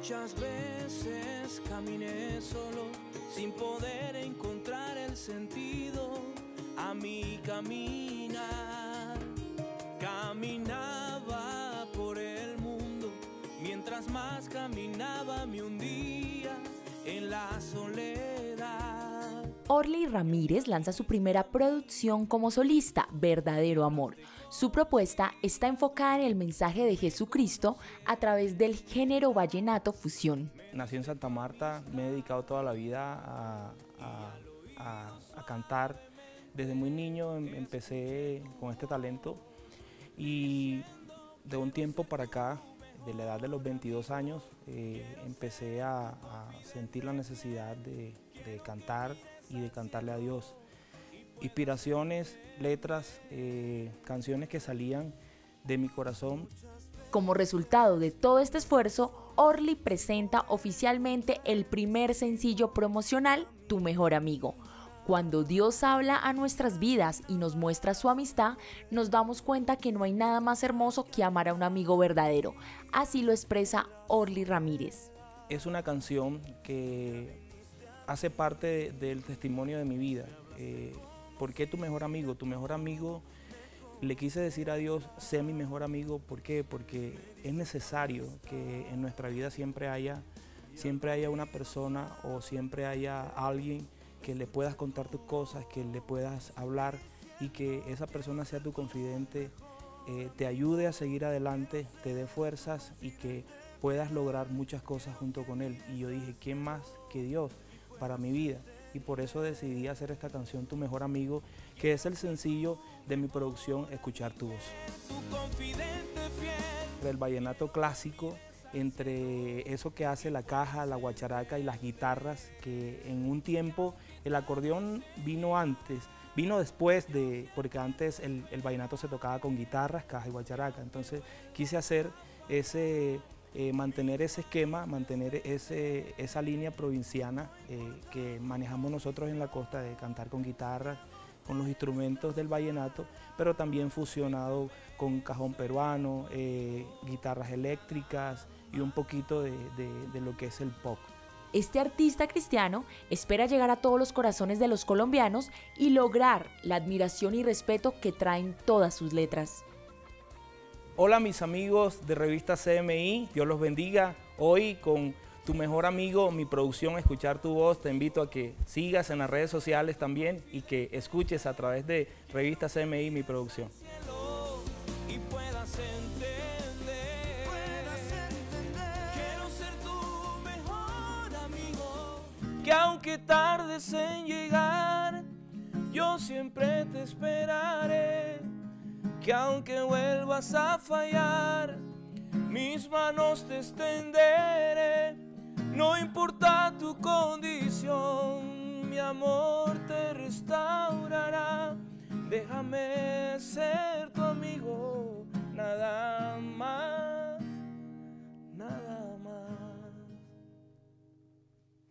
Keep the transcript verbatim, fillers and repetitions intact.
Muchas veces caminé solo sin poder encontrar el sentido a mi caminar. Caminaba por el mundo, mientras más caminaba me hundía en la soledad. Orly Ramírez lanza su primera producción como solista, Verdadero Amor. Su propuesta está enfocada en el mensaje de Jesucristo a través del género vallenato fusión. Nací en Santa Marta, me he dedicado toda la vida a, a, a, a cantar. Desde muy niño empecé con este talento y de un tiempo para acá, de la edad de los veintidós años, eh, empecé a, a sentir la necesidad de, de cantar y de cantarle a Dios. Inspiraciones, letras, eh, canciones que salían de mi corazón. Como resultado de todo este esfuerzo, Orly presenta oficialmente el primer sencillo promocional, Tu Mejor Amigo. Cuando Dios habla a nuestras vidas y nos muestra su amistad, nos damos cuenta que no hay nada más hermoso que amar a un amigo verdadero. Así lo expresa Orly Ramírez. Es una canción que hace parte del testimonio de mi vida. Eh, ¿Por qué tu mejor amigo? Tu mejor amigo, le quise decir a Dios, sé mi mejor amigo. ¿Por qué? Porque es necesario que en nuestra vida siempre haya, siempre haya una persona o siempre haya alguien que le puedas contar tus cosas, que le puedas hablar y que esa persona sea tu confidente, eh, te ayude a seguir adelante, te dé fuerzas y que puedas lograr muchas cosas junto con él. Y yo dije, ¿quién más que Dios para mi vida? Y por eso decidí hacer esta canción, Tu Mejor Amigo, que es el sencillo de mi producción Escuchar Tu Voz. El vallenato clásico, entre eso que hace la caja, la guacharaca y las guitarras, que en un tiempo el acordeón vino antes, vino después de, porque antes el, el vallenato se tocaba con guitarras, caja y guacharaca. Entonces quise hacer ese... Eh, mantener ese esquema, mantener ese, esa línea provinciana eh, que manejamos nosotros en la costa, de cantar con guitarras, con los instrumentos del vallenato, pero también fusionado con cajón peruano, eh, guitarras eléctricas y un poquito de, de, de lo que es el pop. Este artista cristiano espera llegar a todos los corazones de los colombianos y lograr la admiración y respeto que traen todas sus letras. Hola mis amigos de Revista C M I, Dios los bendiga. Hoy con Tu Mejor Amigo, mi producción Escuchar Tu Voz, te invito a que sigas en las redes sociales también y que escuches a través de Revista C M I, mi producción. Y puedas entender, puedas entender, quiero ser tu mejor amigo. Que aunque tardes en llegar, yo siempre te esperaré. Que aunque vuelvas a fallar, mis manos te extenderé. No importa tu condición, mi amor te restaurará. Déjame